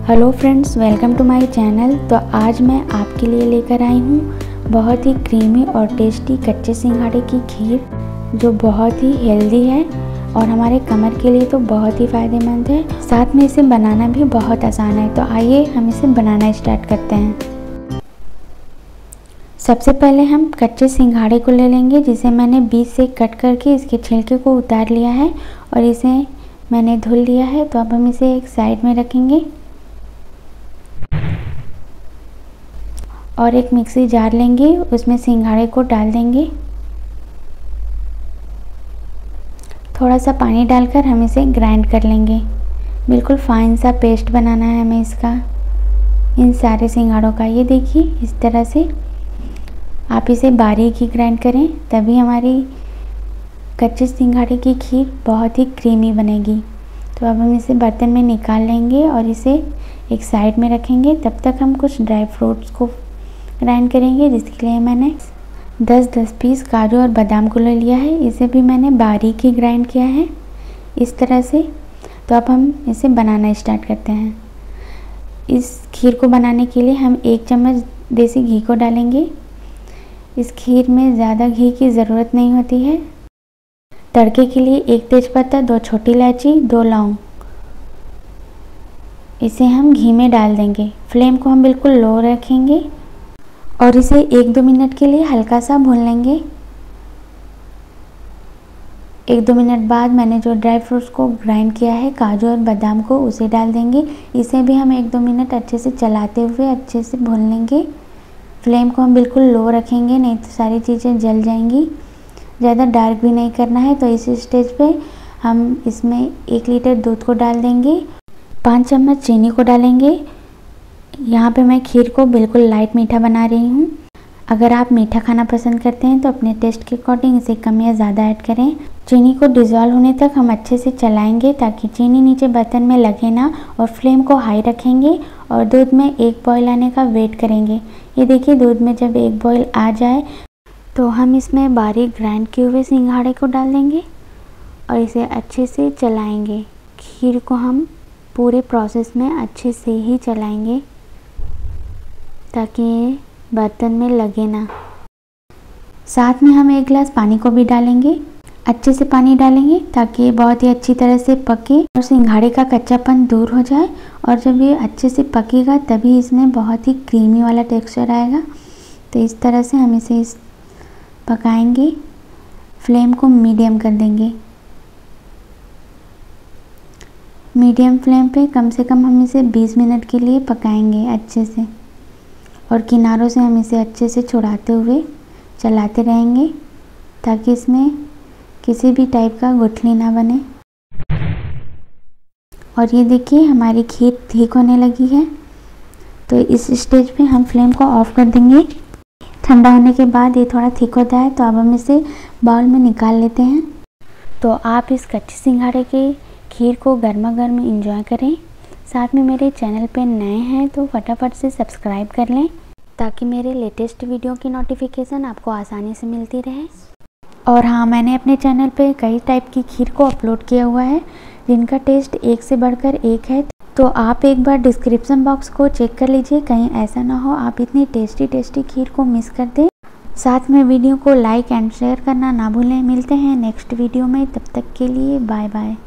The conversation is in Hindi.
Hello friends, welcome to my channel. तो आज मैं आपके लिए लेकर आई हूँ बहुत ही क्रीमी और टेस्टी कच्चे सिंघाड़े की खीर, जो बहुत ही हेल्दी है और हमारे कमर के लिए तो बहुत ही फ़ायदेमंद है। साथ में इसे बनाना भी बहुत आसान है। तो आइए हम इसे बनाना स्टार्ट करते हैं। सबसे पहले हम कच्चे सिंघाड़े को ले लेंगे, जिसे मैंने बीच से कट करके इसके छिलके को उतार लिया है और इसे मैंने धुल लिया है। तो अब हम इसे एक साइड में रखेंगे और एक मिक्सी जार लेंगे, उसमें सिंघाड़े को डाल देंगे। थोड़ा सा पानी डालकर हम इसे ग्राइंड कर लेंगे। बिल्कुल फाइन सा पेस्ट बनाना है हमें इसका, इन सारे सिंघाड़ों का। ये देखिए, इस तरह से आप इसे बारीक ही ग्राइंड करें, तभी हमारी कच्चे सिंघाड़े की खीर बहुत ही क्रीमी बनेगी। तो अब हम इसे बर्तन में निकाल लेंगे और इसे एक साइड में रखेंगे। तब तक हम कुछ ड्राई फ्रूट्स को ग्राइंड करेंगे, जिसके लिए मैंने 10 पीस काजू और बादाम को ले लिया है। इसे भी मैंने बारीक ही ग्राइंड किया है इस तरह से। तो अब हम इसे बनाना स्टार्ट करते हैं। इस खीर को बनाने के लिए हम 1 चम्मच देसी घी को डालेंगे। इस खीर में ज़्यादा घी की ज़रूरत नहीं होती है। तड़के के लिए 1 तेज़पत्ता, 2 छोटी इलायची, 2 लौंग, इसे हम घी में डाल देंगे। फ्लेम को हम बिल्कुल लो रखेंगे और इसे 1-2 मिनट के लिए हल्का सा भून लेंगे। 1-2 मिनट बाद मैंने जो ड्राई फ्रूट्स को ग्राइंड किया है, काजू और बादाम को, उसे डाल देंगे। इसे भी हम 1-2 मिनट अच्छे से चलाते हुए अच्छे से भून लेंगे। फ्लेम को हम बिल्कुल लो रखेंगे, नहीं तो सारी चीज़ें जल जाएंगी। ज़्यादा डार्क भी नहीं करना है। तो इस स्टेज पे हम इसमें 1 लीटर दूध को डाल देंगे। 5 चम्मच चीनी को डालेंगे। यहाँ पे मैं खीर को बिल्कुल लाइट मीठा बना रही हूँ। अगर आप मीठा खाना पसंद करते हैं तो अपने टेस्ट के अकॉर्डिंग इसे कम या ज़्यादा ऐड करें। चीनी को डिज़ोल्व होने तक हम अच्छे से चलाएंगे, ताकि चीनी नीचे बर्तन में लगे ना, और फ्लेम को हाई रखेंगे और दूध में 1 बॉयल आने का वेट करेंगे। ये देखिए, दूध में जब 1 बॉयल आ जाए तो हम इसमें बारीक ग्राइंड किए हुए सिंघाड़े को डाल देंगे और इसे अच्छे से चलाएंगे। खीर को हम पूरे प्रोसेस में अच्छे से ही चलाएंगे, ताकि ये बर्तन में लगे ना। साथ में हम 1 गिलास पानी को भी डालेंगे। अच्छे से पानी डालेंगे ताकि ये बहुत ही अच्छी तरह से पके और सिंघाड़े का कच्चापन दूर हो जाए। और जब ये अच्छे से पकेगा तभी इसमें बहुत ही क्रीमी वाला टेक्सचर आएगा। तो इस तरह से हम इसे पकाएंगे। फ्लेम को मीडियम कर देंगे। मीडियम फ्लेम पे कम से कम हम इसे 20 मिनट के लिए पकाएंगे अच्छे से, और किनारों से हम इसे अच्छे से छुड़ाते हुए चलाते रहेंगे, ताकि इसमें किसी भी टाइप का गुठली ना बने। और ये देखिए, हमारी खीर ठीक होने लगी है। तो इस स्टेज पे हम फ्लेम को ऑफ कर देंगे। ठंडा होने के बाद ये थोड़ा थिक होता है। तो अब हम इसे बाउल में निकाल लेते हैं। तो आप इस कच्चे सिंघाड़े के खीर को गर्मा गर्म एंजॉय करें। साथ में मेरे चैनल पे नए हैं तो फटाफट से सब्सक्राइब कर लें, ताकि मेरे लेटेस्ट वीडियो की नोटिफिकेशन आपको आसानी से मिलती रहे। और हाँ, मैंने अपने चैनल पे कई टाइप की खीर को अपलोड किया हुआ है, जिनका टेस्ट एक से बढ़कर एक है। तो आप एक बार डिस्क्रिप्शन बॉक्स को चेक कर लीजिए, कहीं ऐसा ना हो आप इतनी टेस्टी खीर को मिस कर दें। साथ में वीडियो को लाइक एंड शेयर करना ना भूलें। मिलते हैं नेक्स्ट वीडियो में, तब तक के लिए बाय बाय।